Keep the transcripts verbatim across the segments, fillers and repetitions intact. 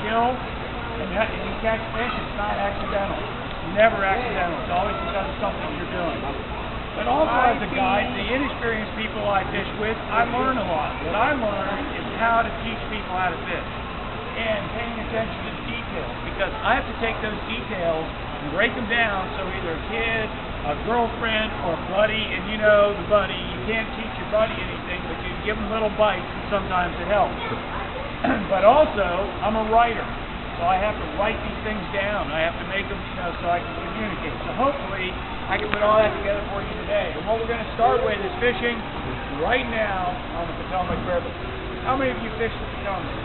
skill, and, that, and you catch fish, it's not accidental. Never accidental. It's always because of something you're doing. But also as a guide, the inexperienced people I fish with, I learn a lot. What I learn is how to teach people how to fish and paying attention to the details, because I have to take those details and break them down so either a kid, a girlfriend, or a buddy, and you know the buddy, you can't teach your buddy anything, but you give them little bites and sometimes it helps. But also, I'm a writer. So I have to write these things down. I have to make them, you know, so I can communicate. So hopefully, I can put all that together for you today. And what we're going to start with is fishing right now on the Potomac River. How many of you fish the Potomac?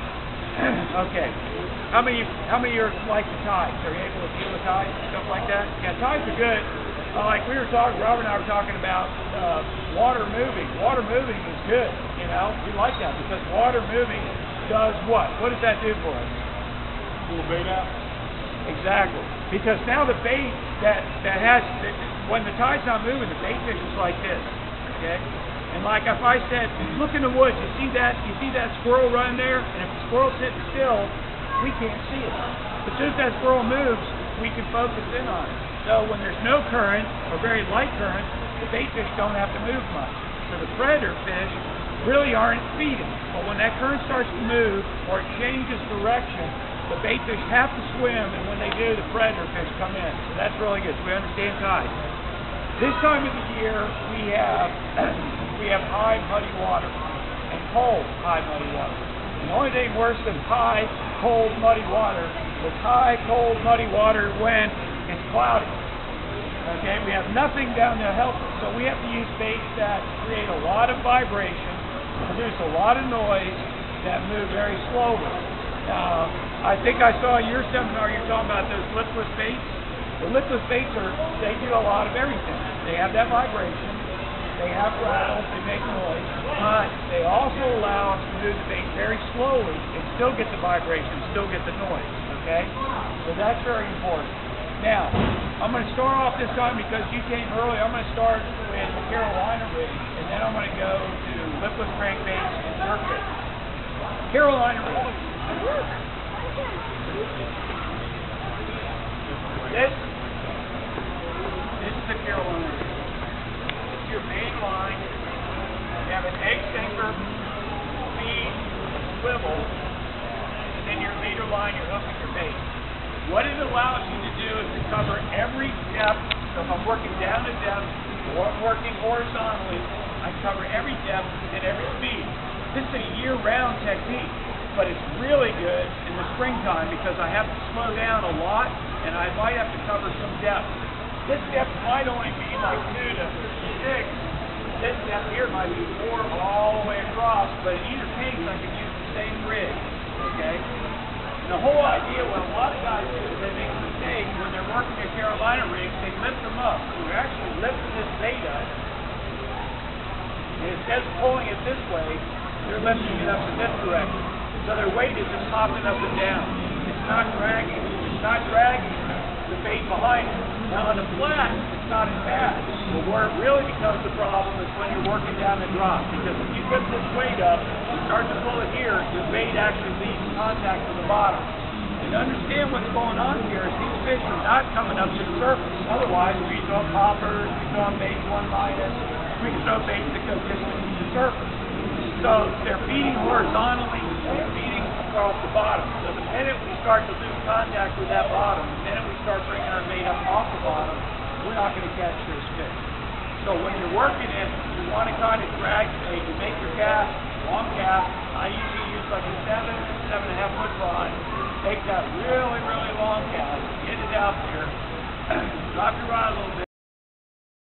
Okay. How many? How many are like the tides? Are you able to feel the tides and stuff like that? Yeah, tides are good. Uh, like we were talking, Robert and I were talking about uh, water moving. Water moving is good. You know, we like that because water moving does what? What does that do for us? Pull the bait out. Exactly. Because now the bait that that has that, when the tide's not moving, the bait fish is like this. Okay. And like if I said, look in the woods, you see that you see that squirrel running there, and if the squirrel's sitting still, we can't see it. But as soon as that squirrel moves, we can focus in on it. So when there's no current or very light current, the bait fish don't have to move much. So the predator fish really aren't feeding. But when that current starts to move or it changes direction, the bait fish have to swim, and when they do, the predator fish come in. So that's really good. So we understand tides. This time of the year, we have we have high muddy water and cold high muddy water. And the only thing worse than high, cold, muddy water is high, cold, muddy water when it's cloudy. Okay, we have nothing down there to help us. So we have to use baits that create a lot of vibration, produce a lot of noise, that move very slowly. Now, I think I saw your seminar, you're talking about those lipless baits. The lipless baits are, they do a lot of everything. They have that vibration, they have rattles, they make noise, but they also allow us to move the bait very slowly and still get the vibration, still get the noise, okay? So that's very important. Now, I'm going to start off this time because you came early, I'm going to start with Carolina rigs, and then I'm going to go to lipless crankbaits and jerk baits. Carolina rigs. This, this is the Carolina rig. It's your main line. You have an egg sinker, feed, swivel, and then your leader line, your hook, and your bait. What it allows you to do is to cover every depth. So if I'm working down to depth, or I'm working horizontally, I cover every depth and every speed. This is a year-round technique, but it's really good in the springtime because I have to slow down a lot and I might have to cover some depth. This depth might only be like two to six. This depth here might be four all the way across, but in either case I can use the same rig. Okay? And the whole idea, what a lot of guys do is they make a mistake when they're working their Carolina rigs, they lift them up. So they're actually lifting this bait up. And instead of pulling it this way, they're lifting it up in this direction. So their weight is just hopping up and down. It's not dragging. It's not dragging the bait behind it. Now on the flat, it's not as bad. But where it really becomes the problem is when you're working down the drop. Because if you lift this weight up and start to pull it here, your bait actually leaves contact with the bottom. And to understand what's going on here is these fish are not coming up to the surface. Otherwise, we throw poppers, we throw bait one minus, we can throw baits that go distant to the surface. So they're feeding horizontally, they're feeding across the bottom. So the minute we start to lose contact with that bottom, the minute we start bringing our bait up off the bottom, we're not going to catch this fish. So when you're working it, you want to kind of drag the bait. You make your cast, long cast. I usually use like a seven, seven and a half foot rod. Take that really, really long cast, get it out there, drop your rod a little bit.